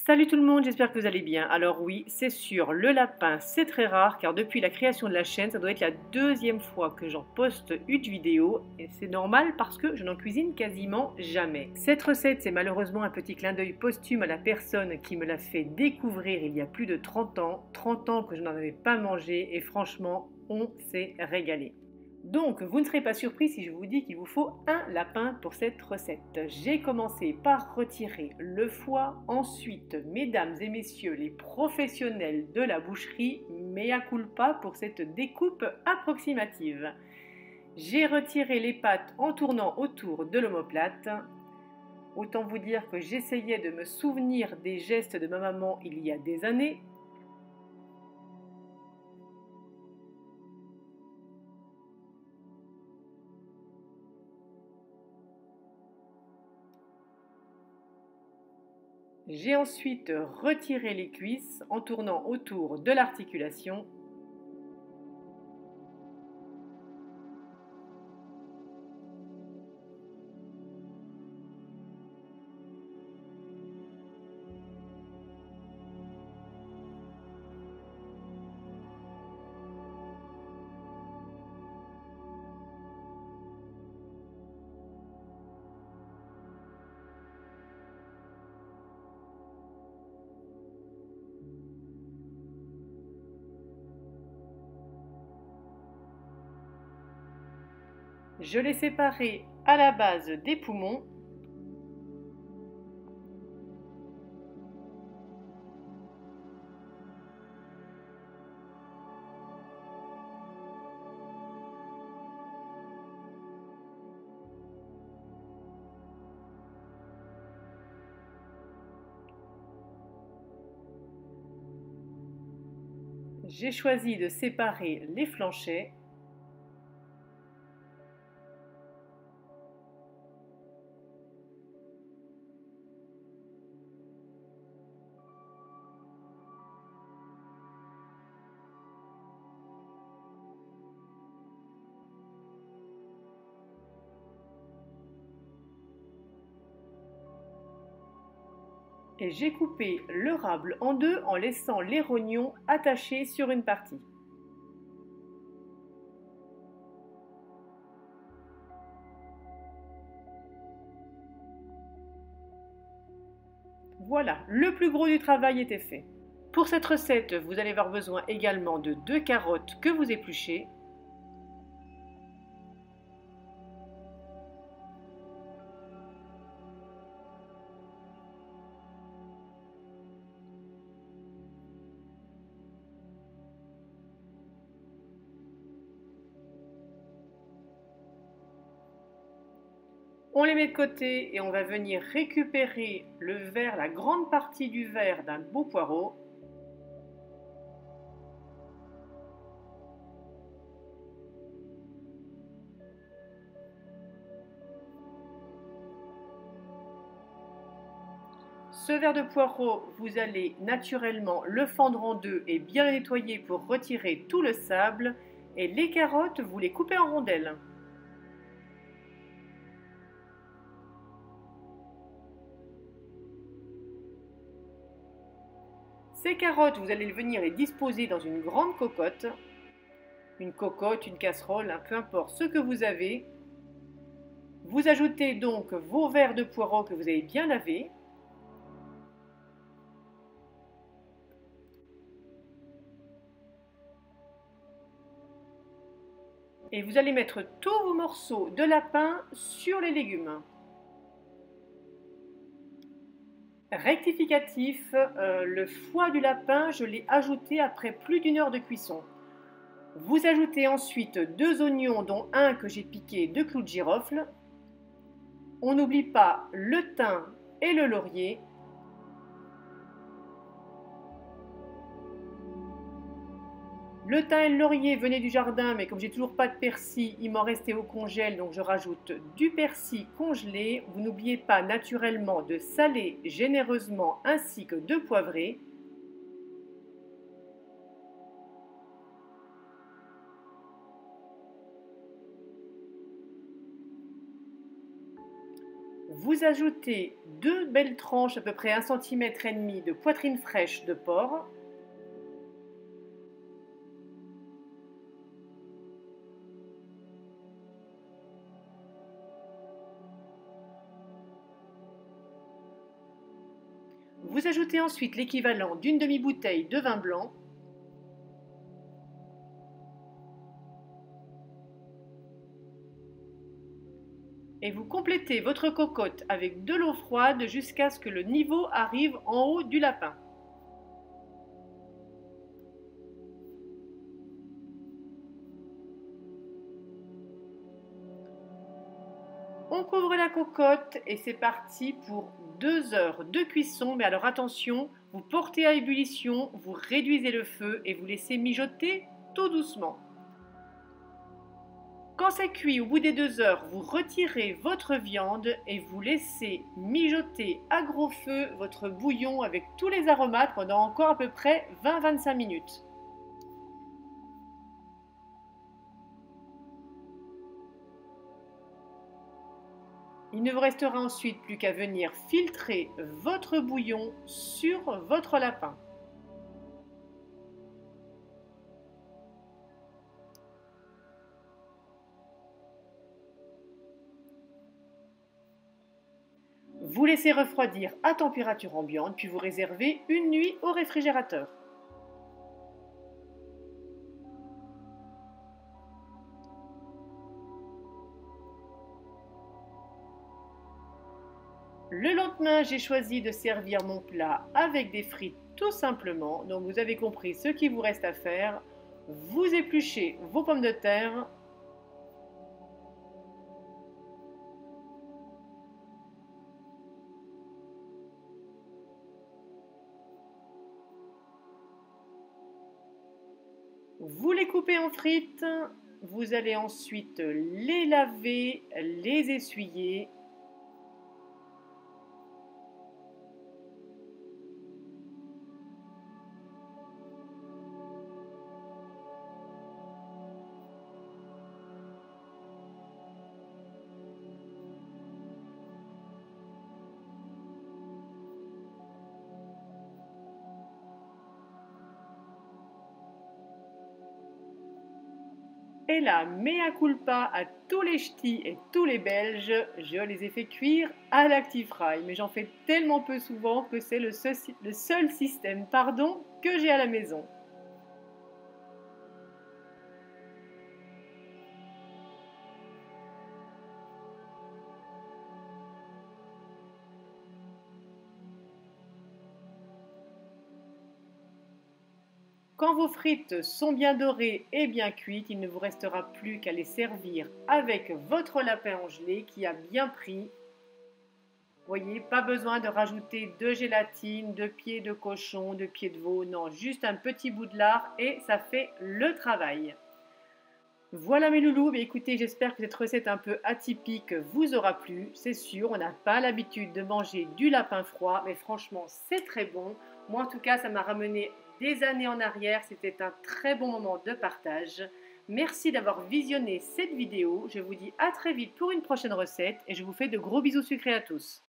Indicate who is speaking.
Speaker 1: Salut tout le monde, j'espère que vous allez bien. Alors oui, c'est sûr, le lapin, c'est très rare car depuis la création de la chaîne, ça doit être la deuxième fois que j'en poste une vidéo et c'est normal parce que je n'en cuisine quasiment jamais. Cette recette, c'est malheureusement un petit clin d'œil posthume à la personne qui me l'a fait découvrir il y a plus de 30 ans. 30 ans que je n'en avais pas mangé et franchement, on s'est régalé. Donc, vous ne serez pas surpris si je vous dis qu'il vous faut un lapin pour cette recette. J'ai commencé par retirer le foie, ensuite, mesdames et messieurs les professionnels de la boucherie, mea culpa pour cette découpe approximative. J'ai retiré les pattes en tournant autour de l'omoplate. Autant vous dire que j'essayais de me souvenir des gestes de ma maman il y a des années. J'ai ensuite retiré les cuisses en tournant autour de l'articulation. Je l'ai séparé à la base des poumons. J'ai choisi de séparer les flanchets. Et j'ai coupé le rable en deux en laissant les rognons attachés sur une partie. Voilà, le plus gros du travail était fait. Pour cette recette, vous allez avoir besoin également de 2 carottes que vous épluchez. On les met de côté et on va venir récupérer le verre, la grande partie du verre d'un beau poireau. Ce verre de poireau, vous allez naturellement le fendre en deux et bien le nettoyer pour retirer tout le sable. Et les carottes, vous les coupez en rondelles. Ces carottes, vous allez venir les disposer dans une grande cocotte. Une cocotte, une casserole, peu importe ce que vous avez. Vous ajoutez donc vos verres de poireau que vous avez bien lavés. Et vous allez mettre tous vos morceaux de lapin sur les légumes. Rectificatif, le foie du lapin, je l'ai ajouté après plus d'1 heure de cuisson. Vous ajoutez ensuite 2 oignons, dont un que j'ai piqué de clous de girofle. On n'oublie pas le thym et le laurier. Le thym et le laurier venaient du jardin, mais comme j'ai toujours pas de persil, il m'en restait au congèle, donc je rajoute du persil congelé. Vous n'oubliez pas naturellement de saler généreusement ainsi que de poivrer. Vous ajoutez 2 belles tranches, à peu près 1,5 cm de poitrine fraîche de porc. Vous ajoutez ensuite l'équivalent d'une demi-bouteille de vin blanc. Et vous complétez votre cocotte avec de l'eau froide jusqu'à ce que le niveau arrive en haut du lapin. On couvre la cocotte et c'est parti pour 2 heures de cuisson. Mais alors attention, vous portez à ébullition, vous réduisez le feu et vous laissez mijoter tout doucement. Quand c'est cuit, au bout des 2 heures, vous retirez votre viande et vous laissez mijoter à gros feu votre bouillon avec tous les aromates pendant encore à peu près 20-25 minutes. Il ne vous restera ensuite plus qu'à venir filtrer votre bouillon sur votre lapin. Vous laissez refroidir à température ambiante, puis vous réservez une nuit au réfrigérateur. Le lendemain, j'ai choisi de servir mon plat avec des frites tout simplement. Donc vous avez compris ce qu'il vous reste à faire. Vous épluchez vos pommes de terre. Vous les coupez en frites. Vous allez ensuite les laver, les essuyer. Et là, mea culpa à tous les ch'tis et tous les Belges, je les ai fait cuire à l'Actifry. Mais j'en fais tellement peu souvent que c'est le seul système que j'ai à la maison. Quand vos frites sont bien dorées et bien cuites, il ne vous restera plus qu'à les servir avec votre lapin en gelée qui a bien pris. Voyez, pas besoin de rajouter de gélatine, de pieds de cochon, de pieds de veau, non, juste un petit bout de lard et ça fait le travail. Voilà mes loulous, mais écoutez, j'espère que cette recette un peu atypique vous aura plu. C'est sûr, on n'a pas l'habitude de manger du lapin froid, mais franchement, c'est très bon. Moi, en tout cas, ça m'a ramené des années en arrière. C'était un très bon moment de partage. Merci d'avoir visionné cette vidéo. Je vous dis à très vite pour une prochaine recette et je vous fais de gros bisous sucrés à tous.